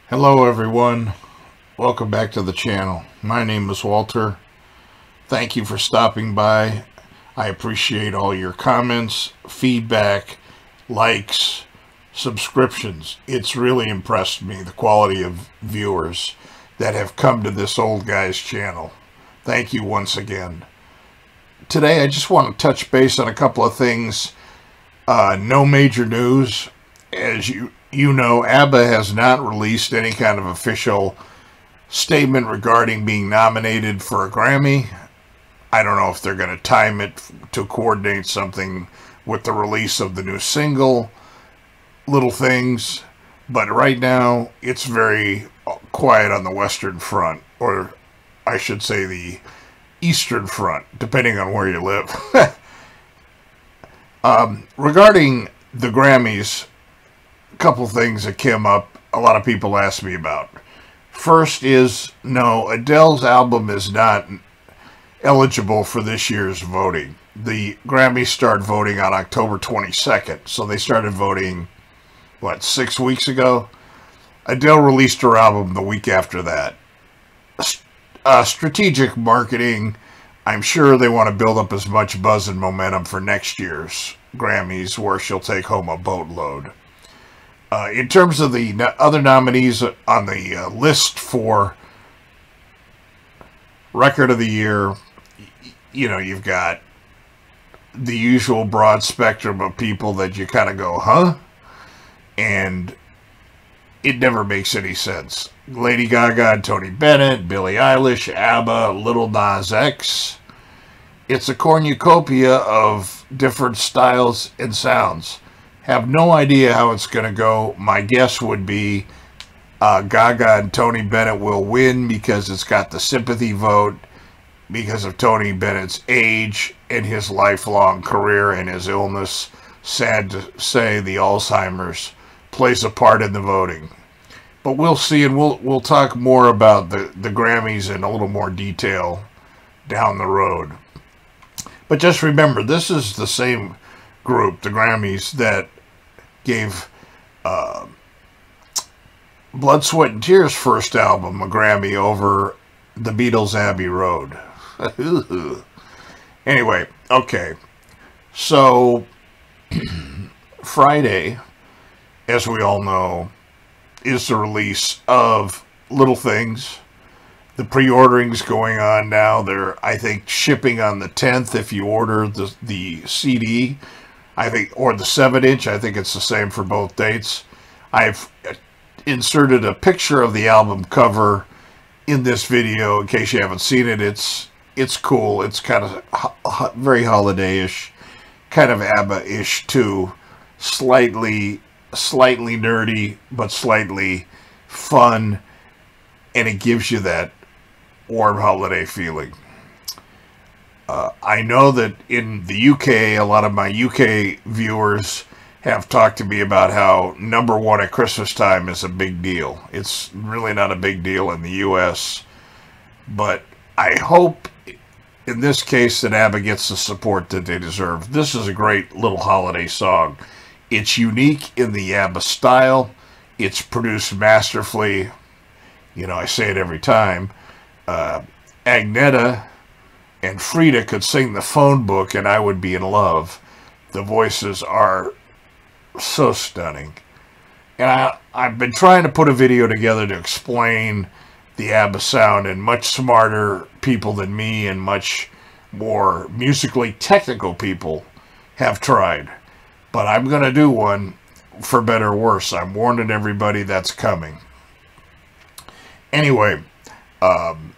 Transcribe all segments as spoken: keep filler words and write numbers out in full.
Hello everyone, welcome back to the channel. My name is Walter. Thank you for stopping by. I appreciate all your comments, feedback, likes, subscriptions. It's really impressed me, the quality of viewers that have come to this old guy's channel. Thank you once again. Today I just want to touch base on a couple of things. Uh, no major news. As you You know, ABBA has not released any kind of official statement regarding being nominated for a Grammy. I don't know if they're going to time it to coordinate something with the release of the new single, Little Things. But right now, it's very quiet on the Western Front, or I should say the Eastern Front, depending on where you live. um, regarding the Grammys, couple things that came up a lot of people asked me about. First is, no, Adele's album is not eligible for this year's voting. The Grammys start voting on October twenty-second, so they started voting, what, six weeks ago? Adele released her album the week after that. Uh, strategic marketing. I'm sure they want to build up as much buzz and momentum for next year's Grammys, where she'll take home a boatload. Uh, in terms of the no other nominees on the uh, list for Record of the Year, you know, you've got the usual broad spectrum of people that you kind of go, huh? And it never makes any sense. Lady Gaga, Tony Bennett, Billie Eilish, ABBA, Lil Nas X. It's a cornucopia of different styles and sounds. Have no idea how it's going to go. My guess would be uh, Gaga and Tony Bennett will win because it's got the sympathy vote because of Tony Bennett's age and his lifelong career and his illness. Sad to say, the Alzheimer's plays a part in the voting. But we'll see, and we'll we'll talk more about the, the Grammys in a little more detail down the road. But just remember, this is the same group, the Grammys, that gave uh, Blood, Sweat and Tears' first album a Grammy over the Beatles' Abbey Road. Anyway, okay. So, Friday, as we all know, is the release of Little Things. The pre-ordering's going on now. They're, I think, shipping on the tenth if you order the, the C D. I think, or the seven inch, I think it's the same for both dates. I've inserted a picture of the album cover in this video in case you haven't seen it. It's it's cool. It's kind of ho very holiday-ish, kind of ABBA-ish too. Slightly, slightly nerdy, but slightly fun, and it gives you that warm holiday feeling. Uh, I know that in the U K, a lot of my U K viewers have talked to me about how number one at Christmas time is a big deal. It's really not a big deal in the U S, but I hope in this case that ABBA gets the support that they deserve. This is a great little holiday song. It's unique in the ABBA style. It's produced masterfully. You know, I say it every time. Uh, Agneta and Frida could sing the phone book and I would be in love. The voices are so stunning. And I, I've been trying to put a video together to explain the ABBA sound, and much smarter people than me and much more musically technical people have tried. But I'm going to do one for better or worse. I'm warning everybody that's coming. Anyway, um...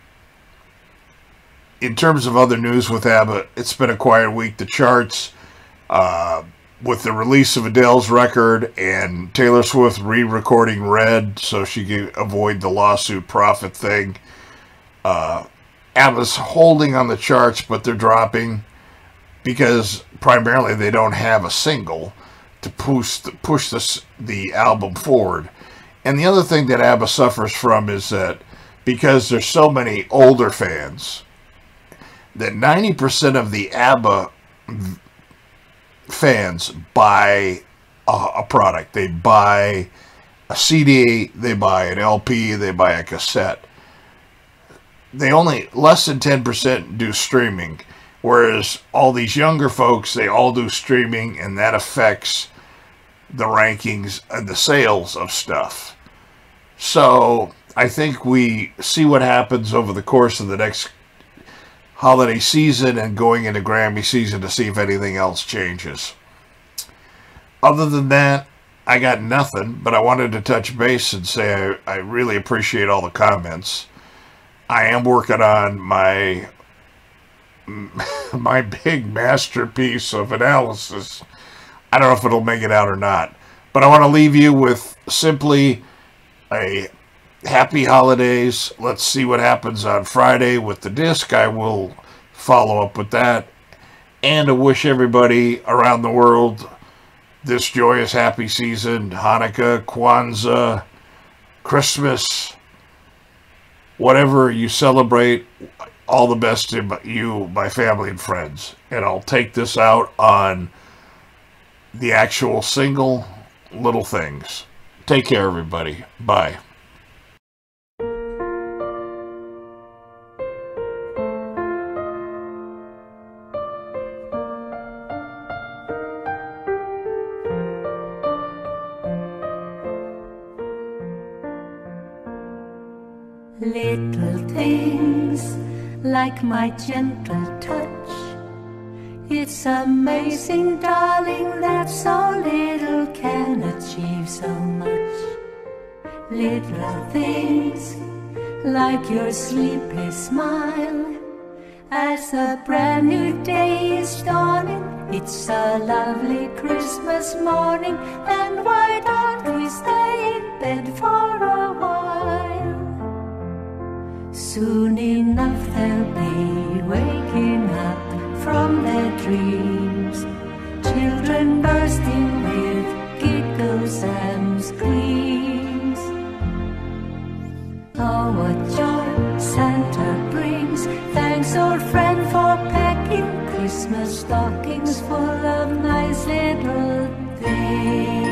in terms of other news with ABBA, it's been a quiet week. The charts, uh, with the release of Adele's record and Taylor Swift re-recording Red so she could avoid the lawsuit profit thing, uh, ABBA's holding on the charts, but they're dropping because primarily they don't have a single to push, the, push this, the album forward. And the other thing that ABBA suffers from is that because there's so many older fans, that ninety percent of the ABBA fans buy a, a product. They buy a C D, they buy an L P, they buy a cassette. They only, less than ten percent do streaming, whereas all these younger folks, they all do streaming, and that affects the rankings and the sales of stuff. So I think we see what happens over the course of the next holiday season and going into Grammy season to see if anything else changes. Other than that, I got nothing, but I wanted to touch base and say I, I really appreciate all the comments. I am working on my my big masterpiece of analysis. I don't know if it'll make it out or not, but I want to leave you with simply a happy holidays. Let's see what happens on Friday with the disc. I will follow up with that, and to wish everybody around the world this joyous happy season, Hanukkah, Kwanzaa, Christmas, whatever you celebrate, all the best to you, my family and friends. And I'll take this out on the actual single, Little Things. Take care, everybody. Bye. Little things like my gentle touch. It's amazing, darling, that so little can achieve so much. Little things like your sleepy smile as a brand new day is dawning. It's a lovely Christmas morning, and why don't we stay in bed for a while? Soon enough they'll be waking up from their dreams, children bursting with giggles and screams. Oh, what joy Santa brings! Thanks, old friend, for packing Christmas stockings full of nice little things.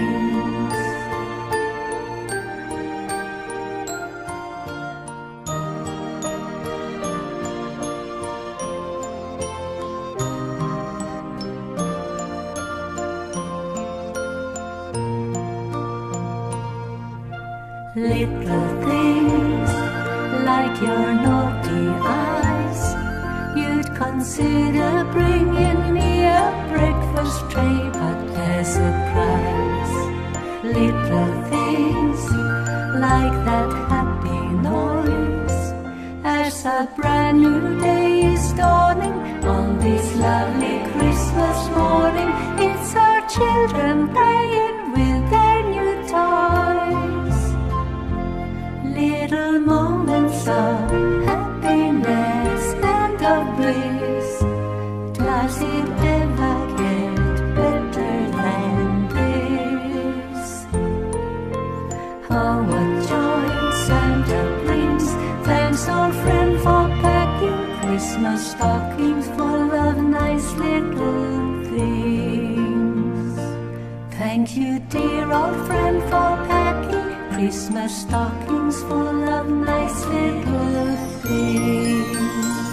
Little things like your naughty eyes, you'd consider bringing me a breakfast tray, but there's a price. Little things like that happy noise as a brand new day is dawning on this lovely Christmas morning. It's our children playing with their new toys. Little moments of happiness and of bliss, does it ever get better than this? Oh, what joy Santa brings! Thanks, old friend, for packing Christmas stockings full of nice little things. Thank you, dear old friend, for packing Christmas stockings full of nice little things.